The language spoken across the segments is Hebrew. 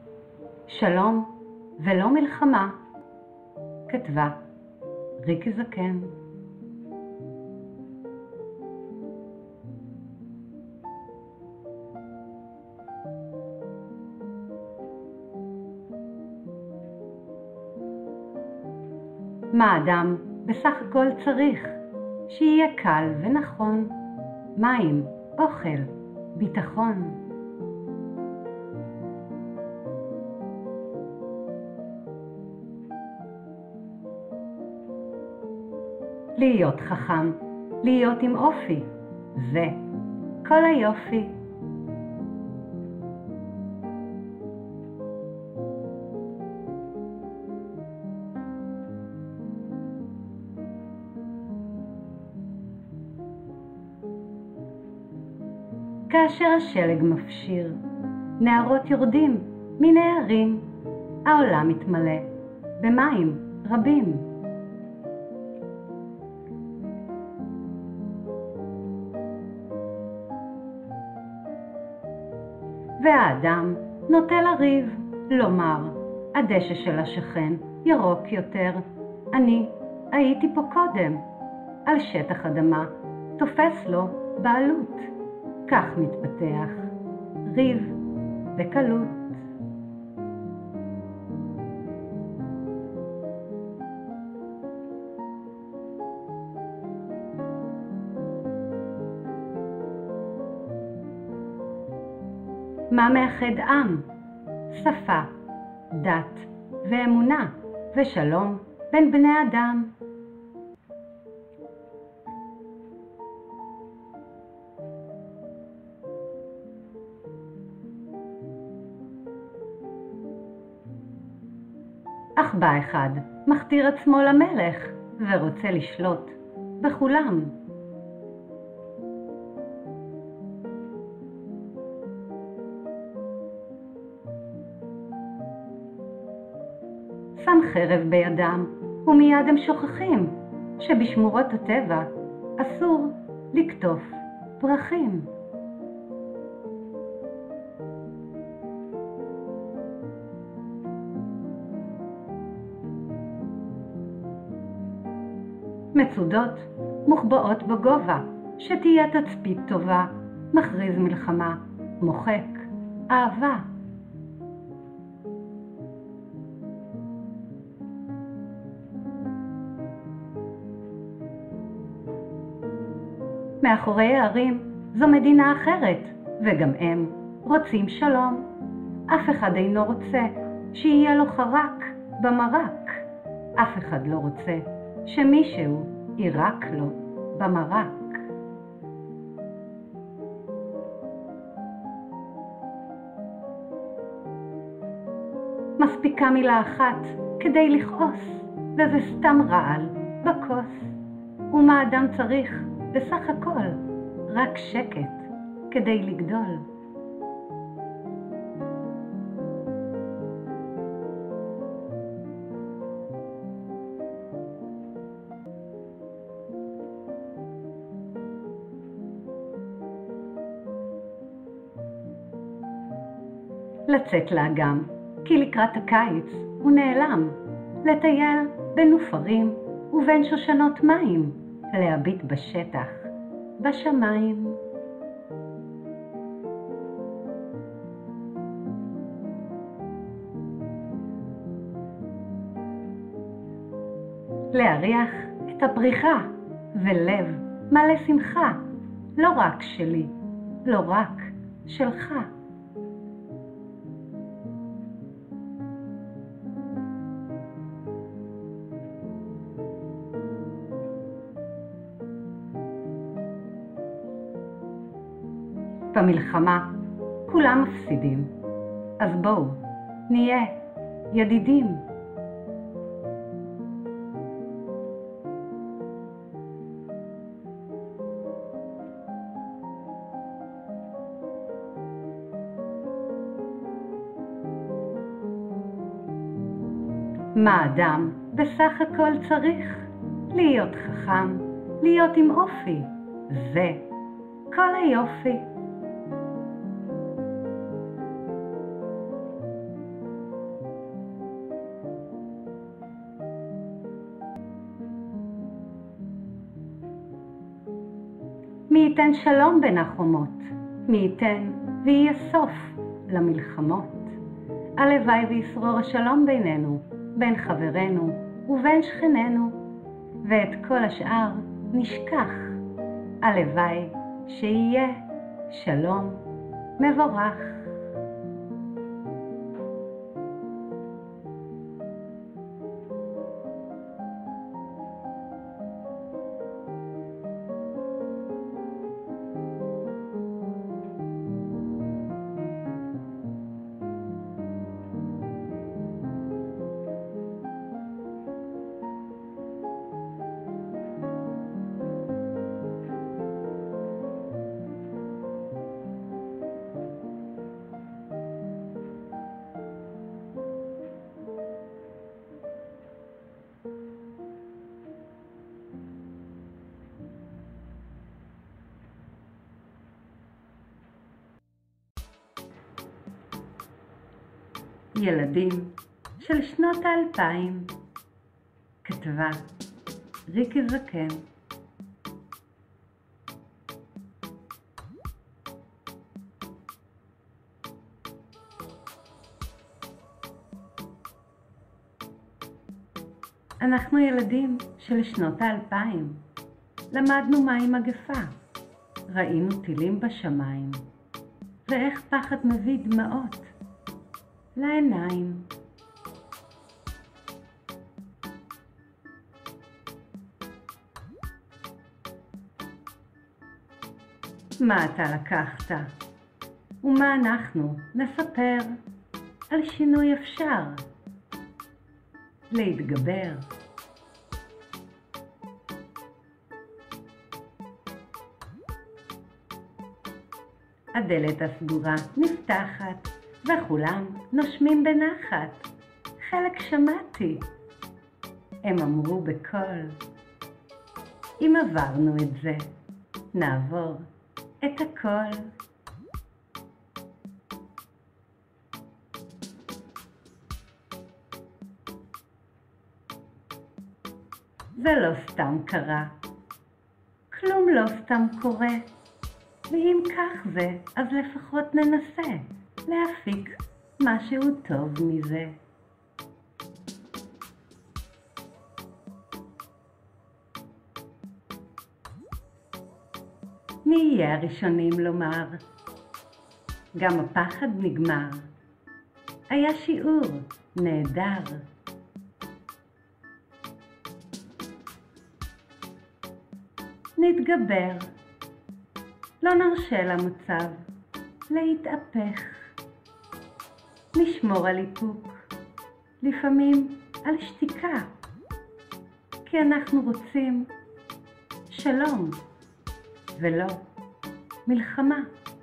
שלום ולא מלחמה, כתבה ריקי זקן. מה אדם בסך הכל צריך? שיהיה קל ונכון, מים, אוכל, ביטחון. להיות חכם, להיות עם אופי, זה כל היופי. כאשר השלג מפשיר, נהרות יורדים מיני הרים, העולם מתמלא במים רבים. והאדם נוטה לריב, לומר, הדשא של השכן ירוק יותר, אני הייתי פה קודם, על שטח אדמה תופס לו בעלות. כך מתפתח ריב בקלות. מה מאחד עם? שפה, דת ואמונה ושלום בין בני אדם. אך בא אחד מכתיר עצמו למלך ורוצה לשלוט בכולם. שם חרב בידם ומיד הם שוכחים שבשמורות הטבע אסור לקטוף פרחים. מצודות מוחבאות בגובה, שתהיה תצפית טובה, מכריז מלחמה, מוחק אהבה. מאחורי הערים זו מדינה אחרת, וגם הם רוצים שלום. אף אחד אינו רוצה שיהיה לו חרק במרק. אף אחד לא רוצה שמישהו יירק לו במרק. מספיקה מילה אחת כדי לכעוס, וזה סתם רעל בכוס. ומה אדם צריך בסך הכל? רק שקט כדי לגדול. לצאת לאגם, כי לקראת הקיץ הוא נעלם, לטייל בין נופרים ובין שושנות מים, להביט בשטח, בשמיים. להריח את הפריחה ולב מלא שמחה, לא רק שלי, לא רק שלך. במלחמה כולם מפסידים, אז בואו נהיה ידידים. מה אדם בסך הכל צריך? להיות חכם, להיות עם אופי, זה כל היופי. מי ייתן שלום בין החומות, מי ייתן ויהיה סוף למלחמות. הלוואי וישרור השלום בינינו, בין חברינו ובין שכנינו, ואת כל השאר נשכח. הלוואי שיהיה שלום מבורך. ילדים של שנות 2000, כתבה ריקי זקן. אנחנו ילדים של שנות 2000, למדנו מהי מגפה, ראינו טילים בשמיים, ואיך פחד מביא דמעות לעיניים. מה אתה לקחת? ומה אנחנו נספר? על שינוי אפשר להתגבר. הדלת הסגורה נפתחת וכולם נושמים בנחת. חלק שמעתי, הם אמרו בקול, אם עברנו את זה, נעבור את הכל. זה לא סתם קרה, כלום לא סתם קורה, ואם כך זה, אז לפחות ננסה להפיק משהו טוב מזה. נהיה הראשונים לומר, גם הפחד נגמר. היה שיעור נהדר. נתגבר, לא נרשה למצב להתהפך. נשמור על איפוק, לפעמים על שתיקה, כי אנחנו רוצים שלום ולא מלחמה.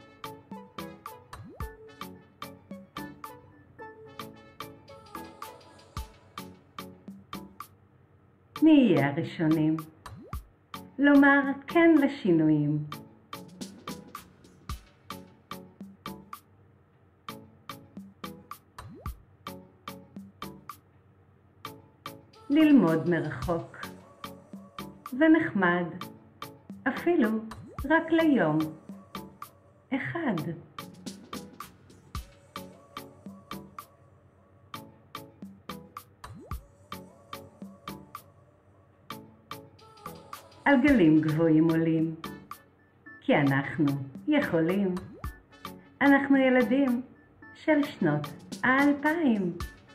נהיה הראשונים לומר כן לשינויים. ללמוד מרחוק. זה נחמד, אפילו רק ליום אחד. על גלים גבוהים עולים, כי אנחנו יכולים. אנחנו ילדים של שנות 2000.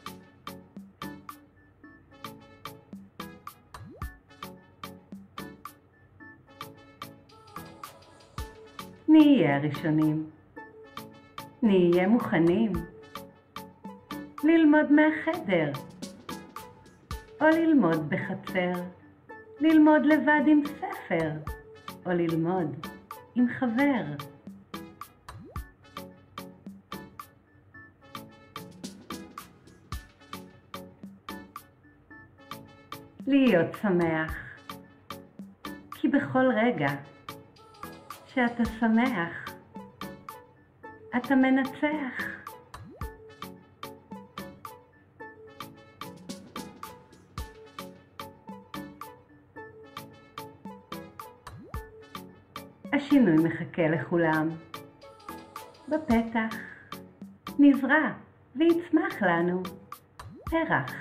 נהיה הראשונים, נהיה מוכנים ללמוד מהחדר, או ללמוד בחצר, ללמוד לבד עם ספר, או ללמוד עם חבר. להיות שמח, כי בכל רגע שאתה שמח, אתה מנצח. השינוי מחכה לכולם. בפתח נזרע ויצמח לנו פרח.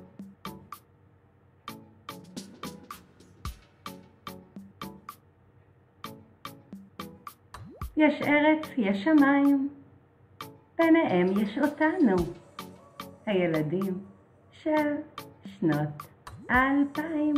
יש ארץ, יש שמיים, ביניהם יש אותנו, הילדים של שנות 2000.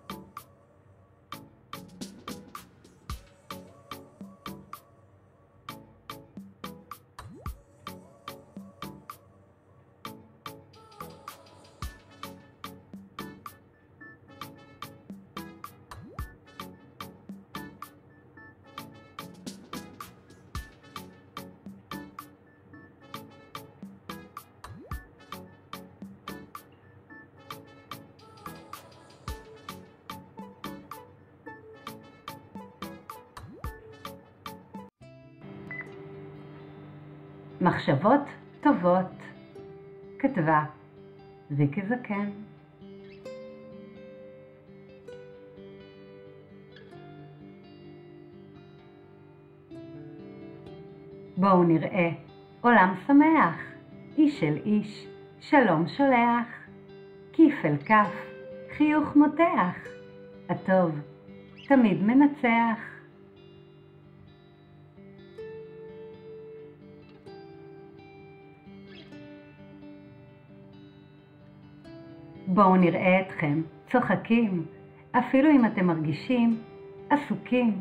מחשבות טובות, כתבה ויקי זקן. בואו נראה עולם שמח, איש אל איש, שלום שולח, כיף אל כף, חיוך מותח, הטוב תמיד מנצח. בואו נראה אתכם צוחקים, אפילו אם אתם מרגישים עסוקים.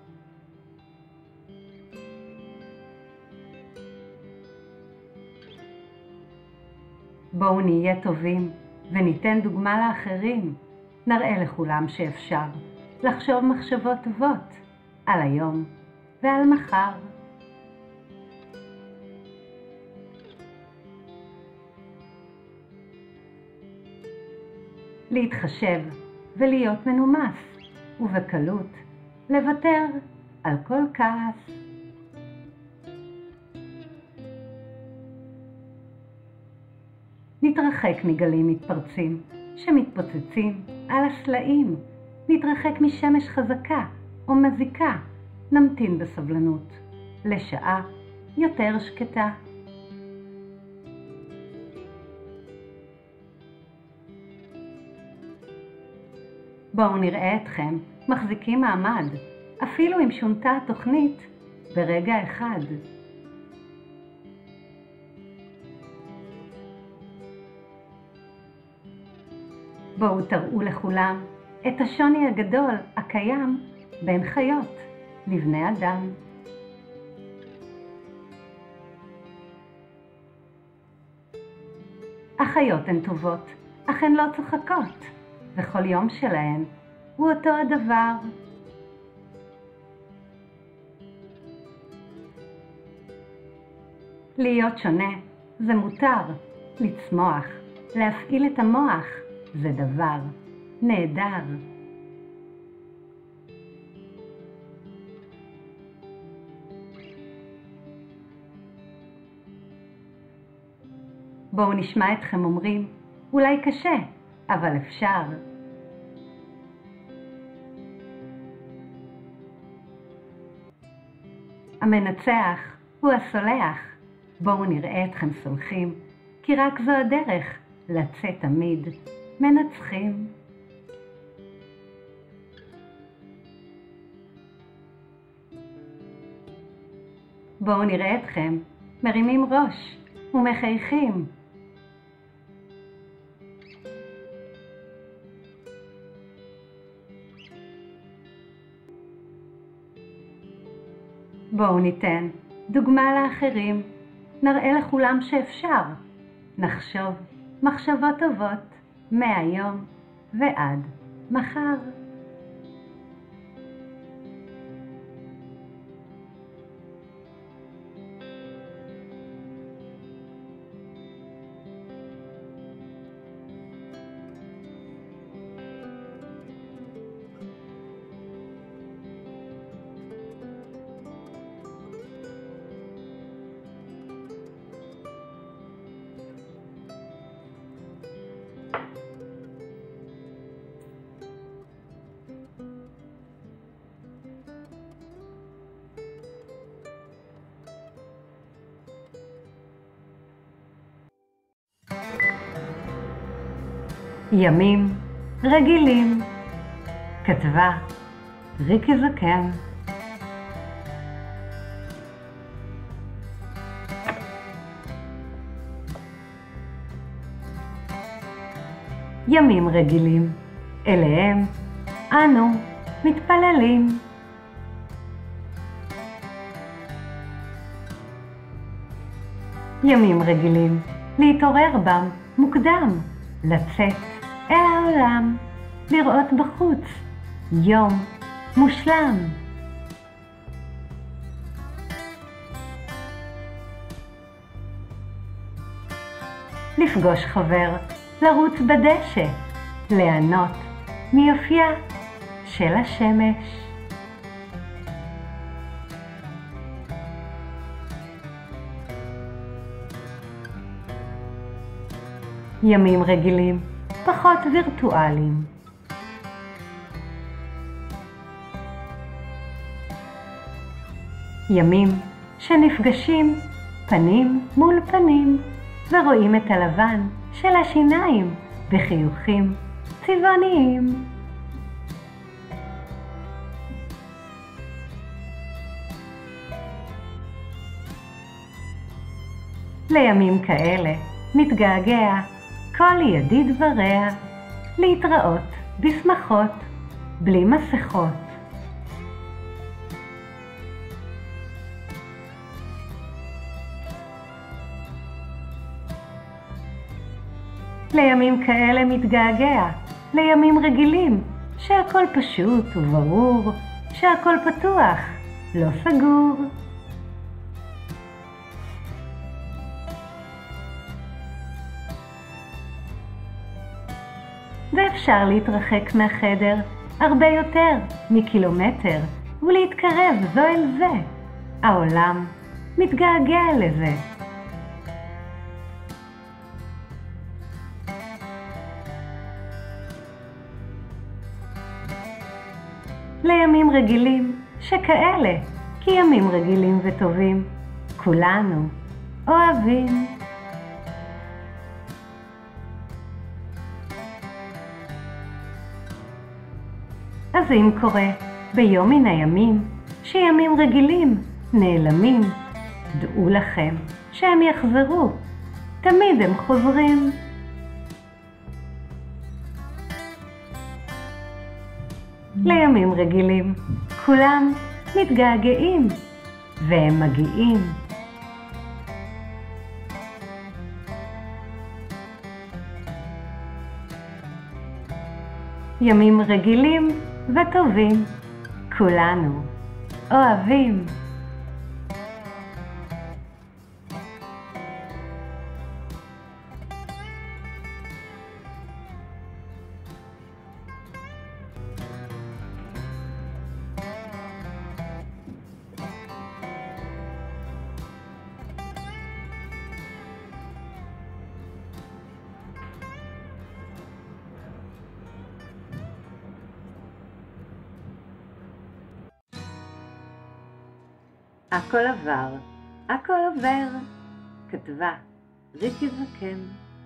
בואו נהיה טובים וניתן דוגמה לאחרים. נראה לכולם שאפשר לחשוב מחשבות טובות על היום ועל מחר. להתחשב ולהיות מנומס, ובקלות לוותר על כל כעס. נתרחק מגלים מתפרצים שמתפוצצים על הסלעים. נתרחק משמש חזקה או מזיקה. נמתין בסבלנות לשעה יותר שקטה. בואו נראה אתכם מחזיקים מעמד, אפילו אם שונתה התוכנית ברגע אחד. בואו תראו לכולם את השוני הגדול הקיים בין חיות לבני אדם. החיות הן טובות, אך הן לא צוחקות, וכל יום שלהן הוא אותו הדבר. להיות שונה זה מותר, לצמוח, להפעיל את המוח זה דבר נהדר. בואו נשמע אתכם אומרים, אולי קשה, אבל אפשר. המנצח הוא הסולח. בואו נראה אתכם סולחים, כי רק זו הדרך לצאת תמיד מנצחים. בואו נראה אתכם מרימים ראש ומחייכים. בואו ניתן דוגמה לאחרים. נראה לכולם שאפשר. נחשוב מחשבות טובות מהיום ועד מחר. ימים רגילים. כתבה ריקי זקן. ימים רגילים, אליהם אנו מתפללים. ימים רגילים, להתעורר בם מוקדם, לצאת אל העולם, לראות בחוץ יום מושלם. לפגוש חבר, לרוץ בדשא, ליהנות מיופייה של השמש. ימים רגילים, פחות וירטואליים. ימים שנפגשים פנים מול פנים ורואים את הלבן של השיניים בחיוכים צבעוניים. לימים כאלה מתגעגע כל ידיד ורע, להתראות בשמחות בלי מסכות. לימים כאלה מתגעגע, לימים רגילים, שהכל פשוט וברור, שהכל פתוח, לא סגור. ואפשר להתרחק מהחדר הרבה יותר מקילומטר ולהתקרב זו אל זה. העולם מתגעגע לזה. לימים רגילים שכאלה, כי ימים רגילים וטובים, כולנו אוהבים. אז אם קורה ביום מן הימים שימים רגילים נעלמים, דעו לכם שהם יחזרו, תמיד הם חוזרים. לימים רגילים כולם מתגעגעים והם מגיעים. ימים רגילים וטובים, כולנו אוהבים. הכל עבר, הכל עובר. כתבה ריקי זקן.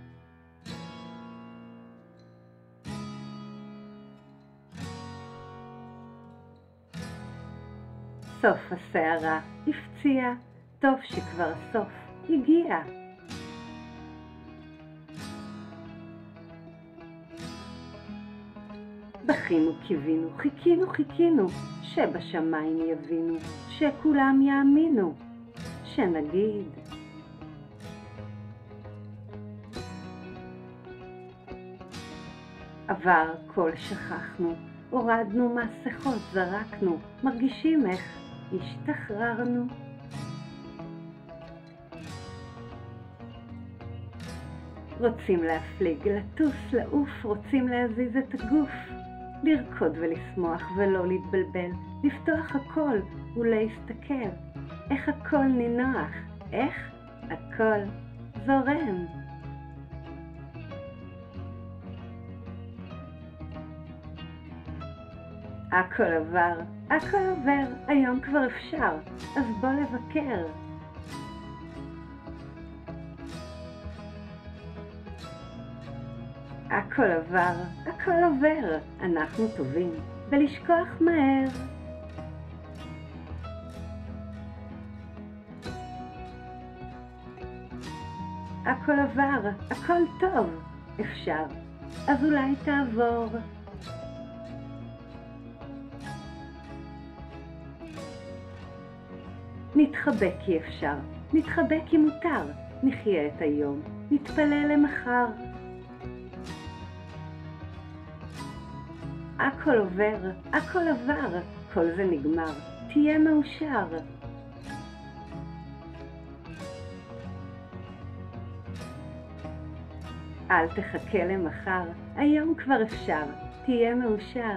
סוף הסערה הפציע, טוב שכבר הסוף הגיע. בכינו קיווינו, חיכינו, שבשמיים יבינו, שכולם יאמינו, שנגיד. עבר כל שכחנו, הורדנו מסכות, זרקנו, מרגישים איך השתחררנו. רוצים להפליג, לטוס, לעוף, רוצים להזיז את הגוף, לרקוד ולשמוח ולא להתבלבל, לפתוח הכל ולהסתכל, איך הכל נינוח, איך הכל זורם. הכל עבר, הכל עובר, היום כבר אפשר, אז בוא לבקר. הכל עבר, הכל עובר, אנחנו טובים בלשכוח מהר. הכל עבר, הכל טוב, אפשר, אז אולי תעבור. נתחבק כי אפשר, נתחבק כי מותר, נחיה את היום, נתפלל למחר. הכל עובר, הכל עבר, כל זה נגמר, תהיה מאושר. אל תחכה למחר, היום כבר אפשר, תהיה מאושר.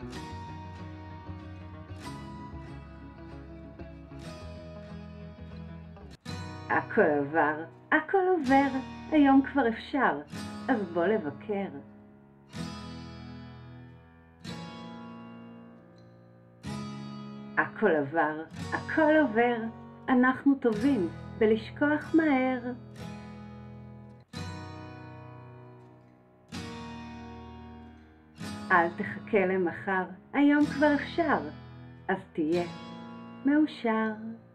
הכל עבר, הכל עובר, היום כבר אפשר, אז בוא לבקר. הכל עבר, הכל עובר, אנחנו טובים בלשכוח מהר. אל תחכה למחר, היום כבר אפשר, אז תהיה מאושר.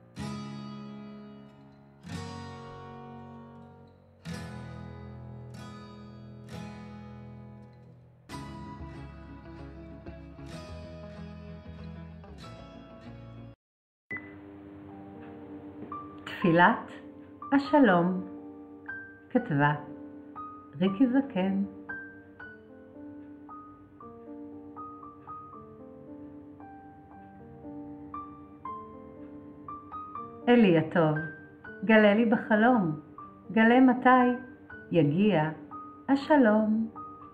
תפילת השלום, כתבה ריקי זקן. אלי הטוב, גלה לי בחלום, גלה מתי יגיע השלום.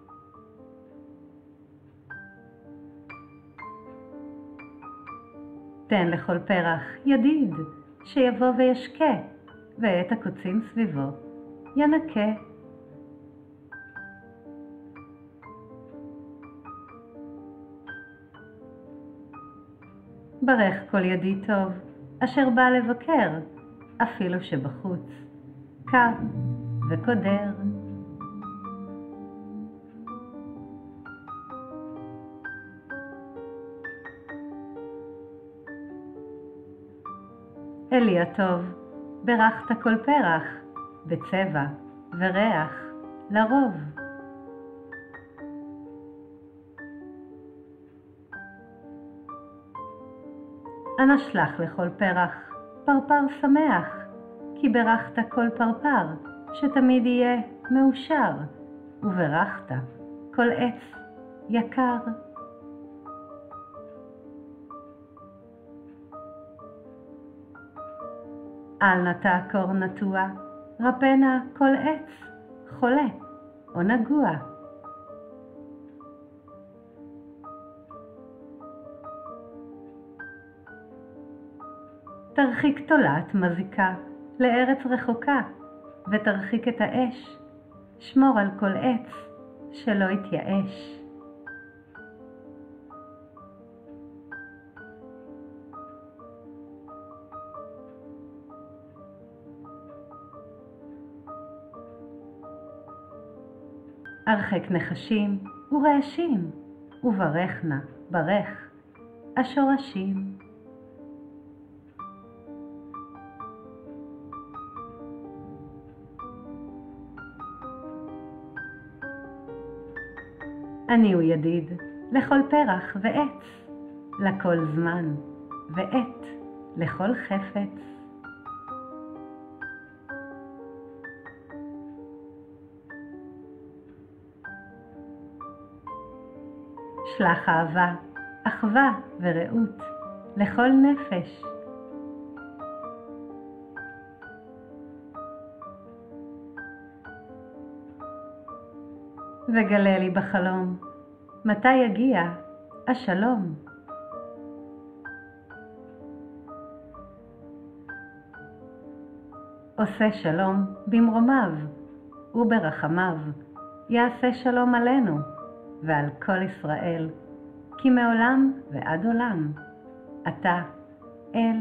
תן לכל פרח ידיד, שיבוא וישקה, ואת הקוצים סביבו ינקה. ברך כל ידיד טוב, אשר בא לבקר, אפילו שבחוץ קר וקודר. אלי הטוב, ברכת כל פרח, בצבע וריח לרוב. אנא שלח לכל פרח פרפר שמח, כי ברכת כל פרפר שתמיד יהיה מאושר, וברכת כל עץ יקר. אל נא תעקור נטוע, רפנה כל עץ חולה או נגוע. תרחיק תולעת מזיקה לארץ רחוקה, ותרחיק את האש, שמור על כל עץ שלא יתייאש. הרחק נחשים ורעשים, וברכנה ברך השורשים. אני הוא ידיד לכל פרח ועץ, לכל זמן ועת לכל חפץ. שלח אהבה, אחווה ורעות לכל נפש. וגלה לי בחלום, מתי יגיע השלום. עושה שלום במרומיו, וברחמיו יעשה שלום עלינו ועל כל ישראל, כי מעולם ועד עולם אתה אל.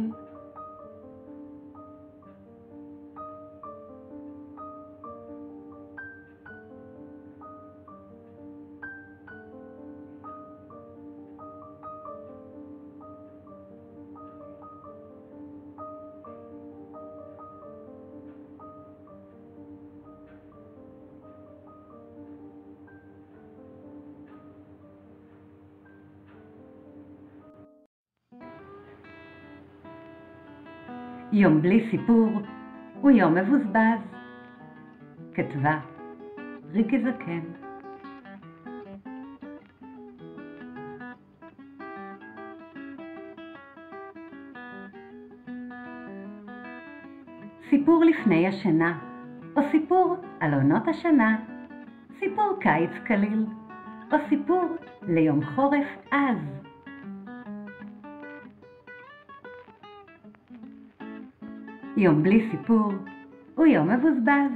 יום בלי סיפור הוא יום מבוזבז. כתבה ריקי זקן. סיפור לפני השינה, או סיפור על עונות השנה, סיפור קיץ קליל, או סיפור ליום חורף עז. יום בלי סיפור הוא יום מבוזבז.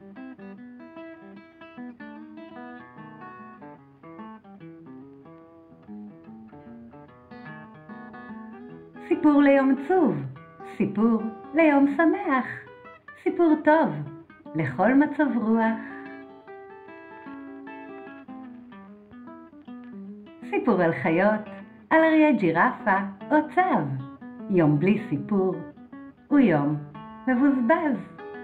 סיפור ליום עצוב, סיפור ליום שמח, סיפור טוב לכל מצב רוח. סיפור על חיות, על אריה, ג'ירפה או צב. יום בלי סיפור הוא יום מבוזבז.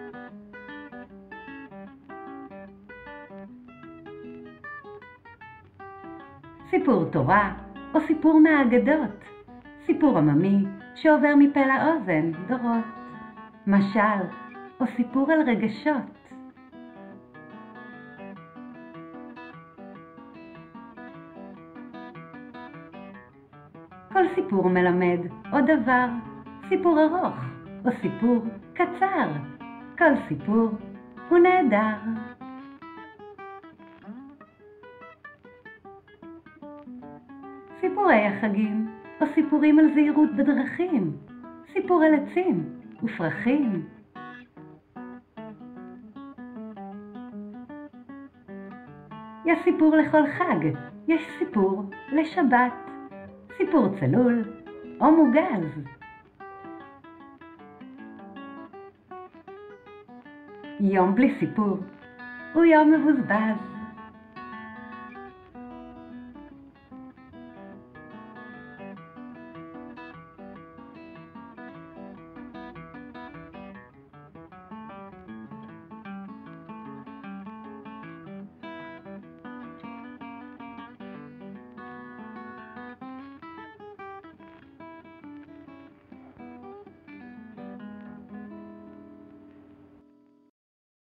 סיפור תורה או סיפור מהאגדות, סיפור עממי שעובר מפה לאוזן דורות. משל או סיפור על רגשות. כל סיפור מלמד עוד דבר, סיפור ארוך או סיפור קצר. כל סיפור הוא נהדר. סיפורי החגים או סיפורים על זהירות בדרכים, סיפור על עצים ופרחים. יש סיפור לכל חג, יש סיפור לשבת, סיפור צלול או מוגז. יום בלי סיפור הוא יום מבוזבז.